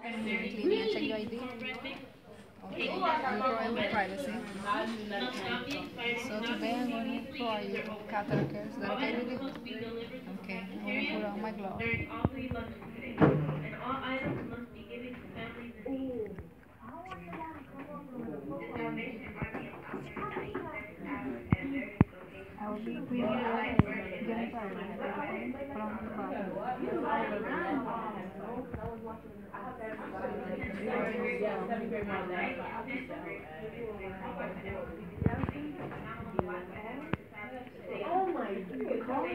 Click me and check your ID. Okay, I'm going with privacy. So today I'm going to try you catheter care. Is that okay with you? Okay, I'm going to put on my glove. I will be putting your genital from the Oh my God.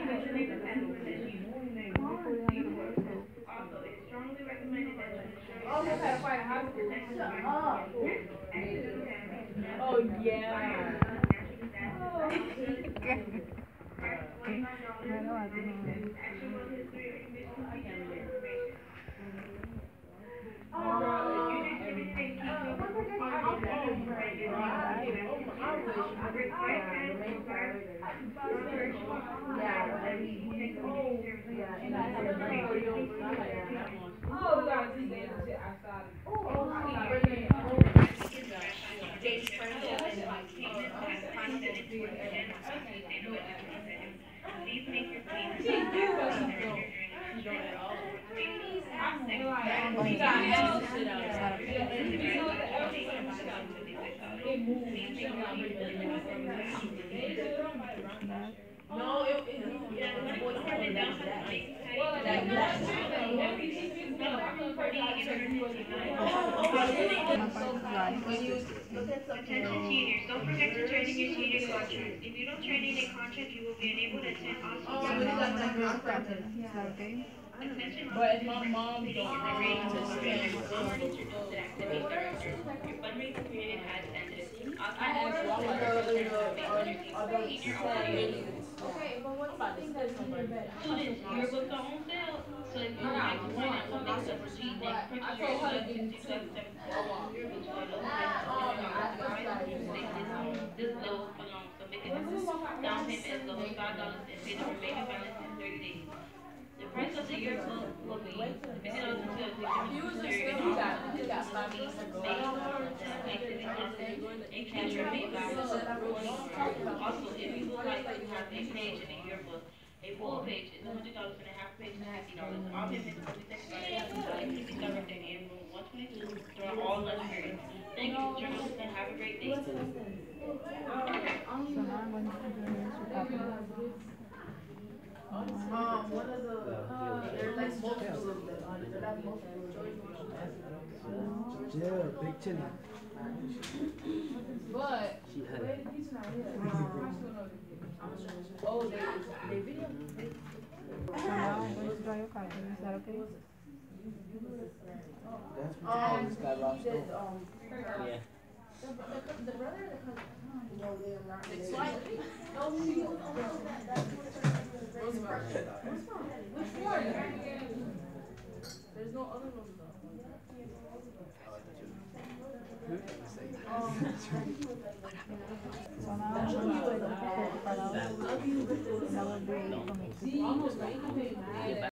Oh, they had a fight in high school. Shut up. Oh, yeah. Attention seniors, don't forget to turn in your senior contract. If you don't turn in a contract, you will be unable to attend all Okay. But if my mom don't I asked okay, but what's the thing that's in your bed? yearbooks are on sale. So if you would like to find out what makes up a sheet, then purchase your this low for long. So make a down payment as low as $5 and pay the remaining balance in 30 days. The price of the yearbook will be $50 until the period and also, if you would like to have a page in the yearbook, a full page is $100 and a half page is $50. All payments will be taken by the director in room 122 during all lunch periods. Thank you for joining us and have a great day. What are there's like multiple of them. There's like multiple Yeah, big chili. But oh, they video. So now I'm going to draw your card. Is that okay? That's what this guy lost. Yeah. The brother or the cousin? No, they are not. Slightly. No, which one? There's no other one though. So now I'm going to take the photo for now. That will be for me. Almost 90.